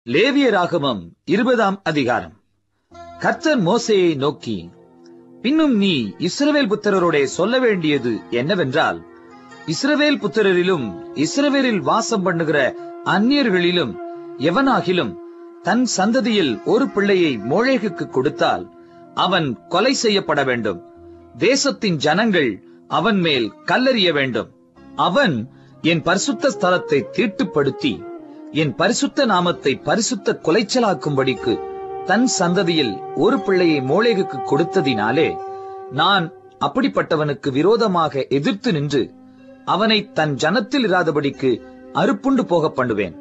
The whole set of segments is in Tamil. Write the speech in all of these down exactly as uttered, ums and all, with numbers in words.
லேவியராகமம் இருபதாம் அதிகாரம். கர்த்தர் மோசேயை நோக்கி, பின்னும் நீ இஸ்ரவேல் புத்திரரோடே சொல்ல வேண்டியது என்னவென்றால், இஸ்ரவேல் புத்திரரிலும் இஸ்ரவேலில் வாசம் பண்ணுகிற அந்நியர்களிலும் எவனாகிலும் தன் சந்ததியில் ஒரு பிள்ளையை மோளேகுக்கு கொடுத்தால் அவன் கொலை செய்யப்பட வேண்டும். தேசத்தின் ஜனங்கள் அவன் மேல் கல்லெறிய வேண்டும். அவன் என் பரிசுத்த ஸ்தலத்தை தீட்டுப்படுத்தி என் பரிசுத்த நாமத்தை பரிசுத்த கொலைச்சலாக்கும்படிக்கு தன் சந்ததியில் ஒரு பிள்ளையை மோளேகுக்கு கொடுத்ததினாலே நான் அப்படிப்பட்டவனுக்கு விரோதமாக எதிர்த்து நின்று அவனை தன் ஜனத்தில் இராதபடிக்கு அறுப்புண்டு போக பண்ணுவேன்.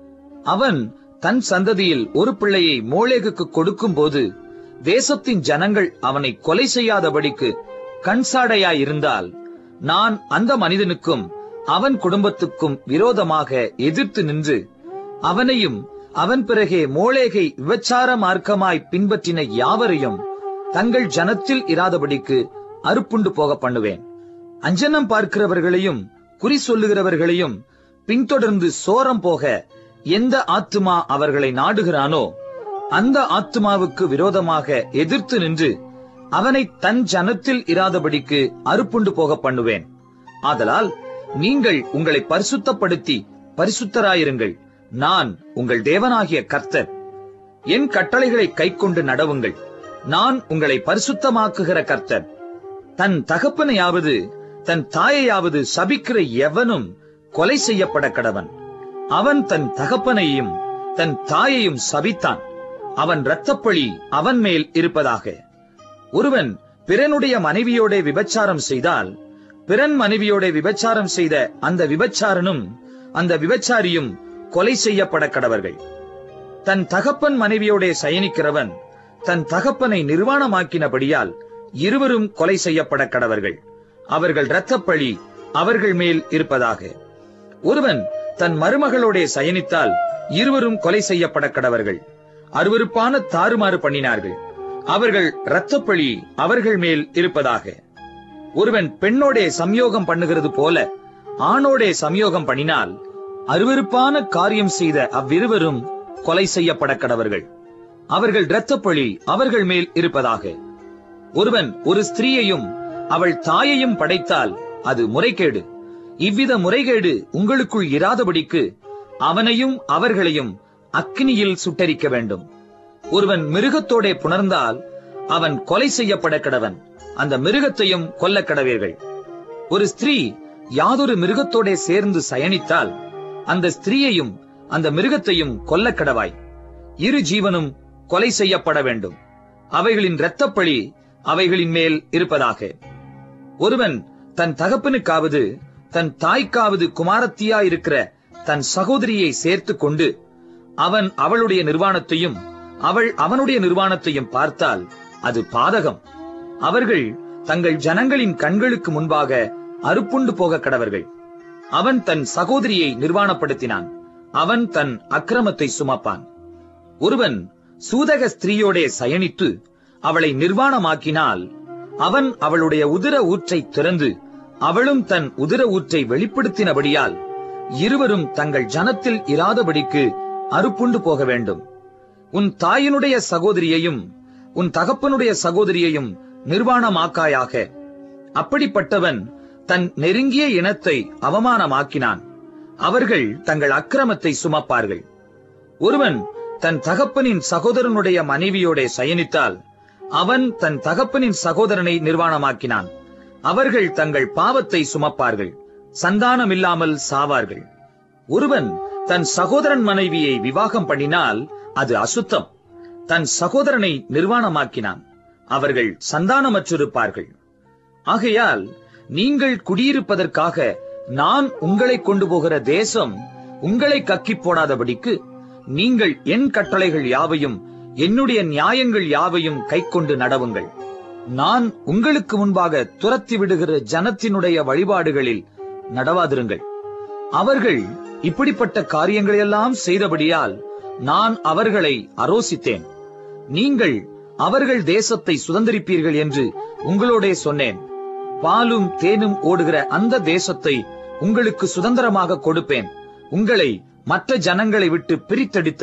அவன் தன் சந்ததியில் ஒரு பிள்ளையை மோளேகுக்கு கொடுக்கும் போது தேசத்தின் ஜனங்கள் அவனை கொலை செய்யாதபடிக்கு கண்சாடையாயிருந்தால் நான் அந்த மனிதனுக்கும் அவன் குடும்பத்துக்கும் விரோதமாக எதிர்த்து நின்று அவனையும் அவன் பிறகே மோளேகை விபச்சார மார்க்கமாய் பின்பற்றின யாவரையும் தங்கள் ஜனத்தில் இராதபடிக்கு அறுப்புண்டு போக பண்ணுவேன். அஞ்சனம் பார்க்கிறவர்களையும் குறி சொல்லுகிறவர்களையும் பின்தொடர்ந்து சோரம் போக எந்த ஆத்துமா அவர்களை நாடுகிறானோ அந்த ஆத்துமாவுக்கு விரோதமாக எதிர்த்து நின்று அவனை தன் ஜனத்தில் இராதபடிக்கு அறுப்புண்டு போக பண்ணுவேன். ஆதலால் நீங்கள் உங்களை பரிசுத்தப்படுத்தி பரிசுத்தராயிருங்கள். நான் உங்கள் தேவனாகிய கர்த்தர். என் கட்டளைகளை கைக்கொண்டு நடவுங்கள். நான் உங்களை பரிசுத்தமாக்குகிற கர்த்தர். தன் தகப்பனையாவது தன் தாயையாவது சபிக்கிற எவனும் கொலை செய்யப்பட கடவன். அவன் தன் தகப்பனையும் தன் தாயையும் சபித்தான். அவன் இரத்தப்பழி அவன் மேல் இருப்பதாக. ஒருவன் பிறனுடைய மனைவியோட விபச்சாரம் செய்தால் பிறன் மனைவியோட விபச்சாரம் செய்த அந்த விபச்சாரனும் அந்த விபச்சாரியும் கொலை செய்யப்பட கடவர்கள். தன் தகப்பன் மனைவியோட சயனிக்கிறவன் தன் தகப்பனை நிர்வாணமாக்கினபடியால் இருவரும் கொலை செய்யப்பட கடவர்கள். அவர்கள் இரத்தப்பழி அவர்கள் மேல் இருப்பதாக. ஒருவன் தன் மருமகளோட சயனித்தால் இருவரும் கொலை செய்யப்பட கடவர்கள். அருவருப்பான தாறுமாறு பண்ணினார்கள். அவர்கள் இரத்தப்பழி அவர்கள் மேல் இருப்பதாக. ஒருவன் பெண்ணோடே சம்யோகம் பண்ணுகிறது போல ஆணோடே சம்யோகம் பண்ணினால் அருவருப்பான காரியம் செய்த அவ்விருவரும் கொலை செய்யப்பட கடவர்கள். அவர்கள் இரத்தப்பழி அவர்கள் மேல் இருப்பதாக. ஒருவன் ஒரு ஸ்திரீயையும் அவள் தாயையும் படைத்தால் அது முறைகேடு. இவ்வித முறைகேடு உங்களுக்குள் இராதபடிக்கு அவனையும் அவர்களையும் அக்கினியில் சுட்டரிக்க வேண்டும். ஒருவன் மிருகத்தோடே புணர்ந்தால் அவன் கொலை செய்யப்பட கடவன். அந்த மிருகத்தையும் கொல்ல கடவீர்கள். ஒரு ஸ்திரீ யாதொரு மிருகத்தோடே சேர்ந்து சயனித்தால் அந்த ஸ்திரீயையும் அந்த மிருகத்தையும் கொல்ல கடவாய். இரு ஜீவனும் கொலை செய்யப்பட வேண்டும். அவைகளின் இரத்தப்பழி அவைகளின் மேல் இருப்பதாக. ஒருவன் தன் தகப்பனுக்காவது தன் தாய்க்காவது குமாரத்தியாயிருக்கிற தன் சகோதரியை சேர்த்து கொண்டு அவன் அவளுடைய நிர்வாணத்தையும் அவள் அவனுடைய நிர்வாணத்தையும் பார்த்தால் அது பாதகம். அவர்கள் தங்கள் ஜனங்களின் கண்களுக்கு முன்பாக அறுப்புண்டு போக கடவர்கள். அவன் தன் சகோதரியை நிர்வாணப்படுத்தினான். அவன் தன் அக்கிரமத்தை சுமப்பான். ஒருவன் சூதக ஸ்திரீயோடே சயனித்து அவளை நிர்வாணமாக்கினால் அவன் அவளுடைய உதிர ஊற்றை திறந்து அவளும் தன் உதிர ஊற்றை வெளிப்படுத்தினபடியால் இருவரும் தங்கள் ஜனத்தில் இராதபடிக்கு அறுப்புண்டு போக வேண்டும். உன் தாயினுடைய சகோதரியையும் உன் தகப்பனுடைய சகோதரியையும் நிர்வாணமாக்காயாக. அப்படிப்பட்டவன் தன் நெருங்கிய இனத்தை அவமானமாக்கினான். அவர்கள் தங்கள் அக்கிரமத்தை சுமப்பார்கள். ஒருவன் தன் தகப்பனின் சகோதரனுடைய மனைவியோட சயனித்தால் அவன் தன் தகப்பனின் சகோதரனை நிர்வாணமாக்கினான். அவர்கள் தங்கள் பாவத்தை சுமப்பார்கள். சந்தானமில்லாமல் சாவார்கள். ஒருவன் தன் சகோதரன் மனைவியை விவாகம் பண்ணினால் அது அசுத்தம். தன் சகோதரனை நிர்வாணமாக்கினான். அவர்கள் சந்தானமற்றிருப்பார்கள். ஆகையால் நீங்கள் குடியிருப்பதற்காக நான் உங்களை கொண்டு போகிற தேசம் உங்களை கக்கி போடாதபடிக்கு நீங்கள் என் கட்டளைகள் யாவையும் என்னுடைய நியாயங்கள் யாவையும் கைக்கொண்டு நடவுங்கள். நான் உங்களுக்கு முன்பாக துரத்தி விடுகிற ஜனத்தினுடைய வழிபாடுகளில் நடவாதிருங்கள். அவர்கள் இப்படிப்பட்ட காரியங்களையெல்லாம் செய்தபடியால் நான் அவர்களை அரோசித்தேன். நீங்கள் அவர்கள் தேசத்தை சுதந்திரிப்பீர்கள் என்று உங்களோடே சொன்னேன். பாலும் தேனும் ஓடுகிற அந்த தேசத்தை உங்களுக்கு சுதந்திரமாக கொடுப்பேன். உங்களை மற்ற ஜனங்களை விட்டு பிரித்தெடுத்த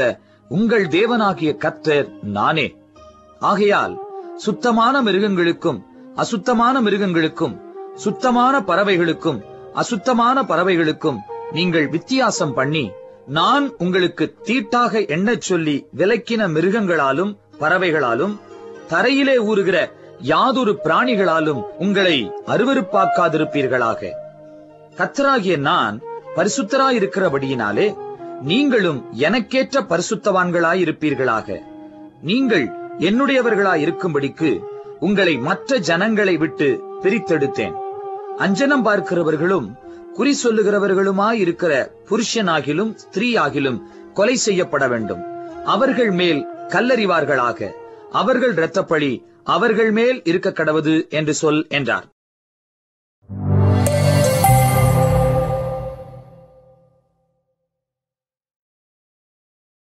உங்கள் தேவனாகிய கர்த்தர் நானே. ஆகையால் சுத்தமான மிருகங்களுக்கும் அசுத்தமான மிருகங்களுக்கும், சுத்தமான பறவைகளுக்கும் அசுத்தமான பறவைகளுக்கும் நீங்கள் வித்தியாசம் பண்ணி, நான் உங்களுக்கு தீட்டாக எண்ணச் சொல்லி விலக்கின மிருகங்களாலும் பறவைகளாலும் தரையிலே ஊறுகிற யாதொரு பிராணிகளாலும் உங்களை அருவருப்பாக்காதிருப்பீர்களாக. கர்த்தராகிய நான் பரிசுத்தராயிருக்கிறபடியினாலே நீங்களும் எனக்கேற்ற பரிசுத்தவான்களாயிருப்பீர்களாக. நீங்கள் என்னுடையவர்களாயிருக்கும்படிக்கு உங்களை மற்ற ஜனங்களை விட்டு பிரித்தெடுத்தேன். அஞ்சனம் பார்க்கிறவர்களும் குறி சொல்லுகிறவர்களுமாயிருக்கிற புருஷனாகிலும் ஸ்திரீயாகிலும் கொலை செய்யப்பட வேண்டும். அவர்கள் மேல் கல்லறிவார்களாக. அவர்கள் இரத்தப்பழி அவர்கள் மேல் இருக்க கடவது என்று சொல் என்றார்.